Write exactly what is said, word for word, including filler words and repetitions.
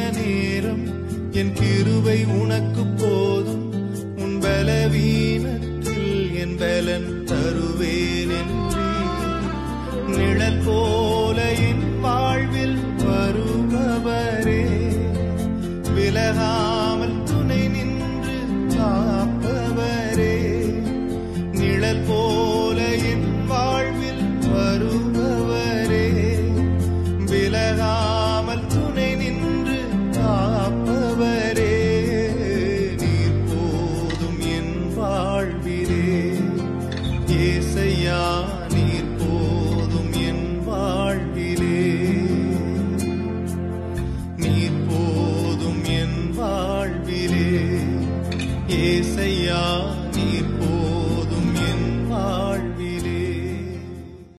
நேரம் என் கிருபை உனக்கு போதும். உன் பலவீனத்தில் என் பலன் தருவேன் என்று நிழல் போ